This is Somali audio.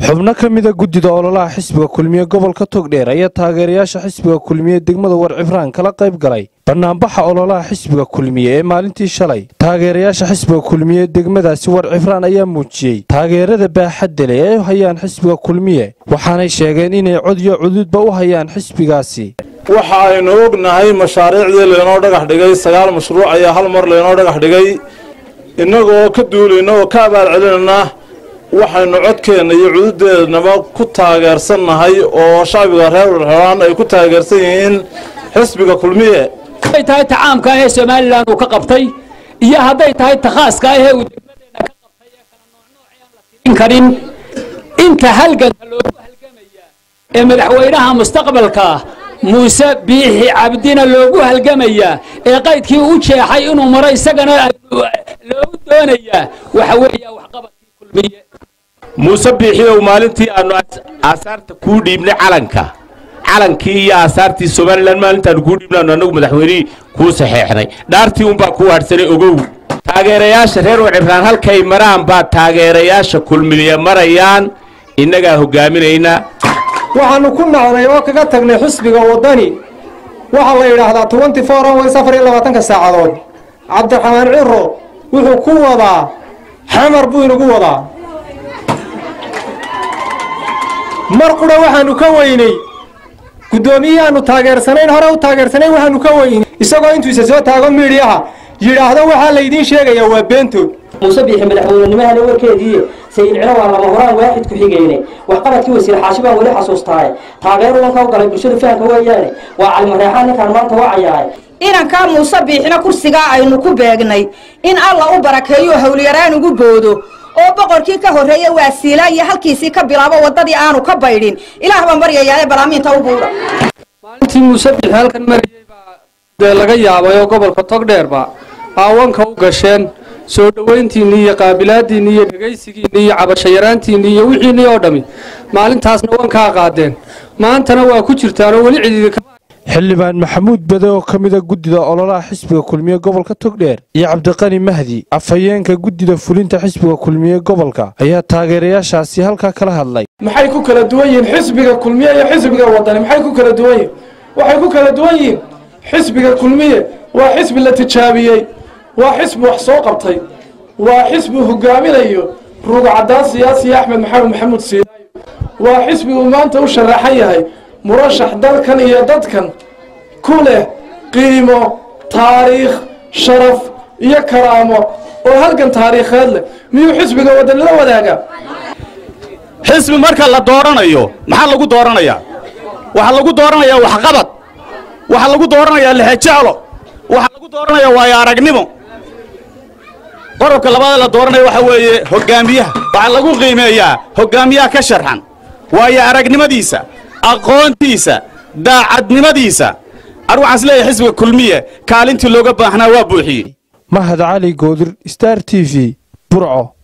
xubno ka mid ah guddida ololaha xisbiga kulmiye gobolka Togdheer ayaa taageerayaasha xisbiga kulmiye degmada Warcifraan kala qayb galay barnaamijka ololaha xisbiga kulmiye ee maalintii shalay. Taageerayaasha xisbiga kulmiye degmadaasi Warcifraan ayaa muujiyay taageerada baaxadda leh ee hayaan xisbiga kulmiye, waxaanay sheegeen inay cod iyo cududba u hayaan xisbigaasi. waxa aynu ognahay mashaariicdii leenoo dhagax dhigay 9 mashruuc ayaa hal mar leenoo dhagax dhigay inagoo ka duulayna oo ka abaal celinayna waxaynu codkeena iyo cududeednaba ku taageersanahay oo shacbiga reer Warcifraan ay ku taageersan yihiin xisbiga kulmiye. ay tahay tacaamka ee Soomaaliland uu ka qabtay iyo haday tahay takhaaska ee uu degmadeena ka qabtay ee kala nooc la tirin karin inta halgan loo halgamaya ee madaxweynaha mustaqbalka Muuse Biixi Cabdina loogu halgamaya ee qaydkii u jeexay inuu maray isagana loo doonaya waxa weeyaa wax qabadkii kulmiye. Muuse Biixi oo maalintii aanu asaarta ku dhiibnay calankii iyo asaartii Soomaaliland maalintaan ku dhiibnay anagu madaxweynaha ku saxeexnay dhaartii un baa ku harsanay ogow. taageerayaasha reer Warcifraan halkay maraan baa taageerayaasha kulmiye marayaan inaga hogaaminayna. waxaanu ku nacnay oo kaga tagnay xisbiga wadani waxa la yiraahdaa 24 hours 24 saacadood. Cabdiraxmaan Ciro wuxuu ku wadaa xamar buu inagu wadaa. marqura waxaanu ka weynay gudoomiyaanu taageersanayn hore u taageersanay waxaanu ka weynay isagoo intuu isa soo taago miidiyaha yiraahdo waxa la idin sheegaya waa beento. Muuse Biixi madaxweynenimada warkeedii sayid ciro waa lama horaan waaxid ku xigeenay waxqabadkii wasiir xaashiba wali xasuustaay taageero lanka u galay bulshada fahanka weeyaan waa calmo reexan kan maanta wacayaay inanka Muuse Biixina kursiga aynu ku beegnay in alla u barakeeyo hawliyaraan ugu boodo oo boqorkii ka horeeyay waasiila iyo halkiisii ka bilaabo wadadii aanu ka baydhin ilaahba maryayaa balaaminta u buura. maalintii Muuse Biixi halkan mariyay baa laga yaabay gobolka Togdheer baa aawanka u gasheen soo dhaweyntiina iyo qaabilaadiina iyo dhageysigiina iyo cabashayaraantiina iyo wixiina oo dhami maalintaasna wanka qaadeen maantana waa ku jirtaan oo wali cidida xildhibaan Maxamuud Bade oo kamid ah guddida ololaha xisbiga kulmiye gobolka Togdheer iyo Cabdiqani Mahdi afhayeenka guddida fulinta xisbiga kulmiye gobolka ayaa taageerayaashaasi halka kala hadlay. maxay ku kala duwan yihiin xisbiga kulmiye iyo xisbiga wadani maxay ku kala duwan yihiin waxay ku kala duwan yihiin xisbiga kulmiye waa xisbi la tijaabiyay waa xisbi wax soo qabtay waa xisbi hogaaminayo ruuga cadaan siyaasi Axmed Maxamuud Siidaay waa xisbi uu maanta u sharaxan yahay murashax dalkan iyo dadkan ku leh qiimo taariikh sharaf iyo karaamo oo halkan taariikheed leh miyuu xisbiga wadani la wadaaga. xisbi marka la dooranayo maxaa lagu dooranayaa waxa lagu dooranayaa wax qabad waxa lagu dooranayaa lixajalo waxa lagu dooranayaa waa aragnimo. qodobka labaad la dooranayo waxa weeye hogaamiyaha waxa lagu qiimeeyaa hogaamiyaha ka sharxan waayo aragnimadiisa aqoontiisa daacadnimadiisa arwaxas leeyahay xisbiga kulmiye kaalintii looga baahnaa waa buuxiyay. Mahad Cali Goodir Star TV Burco.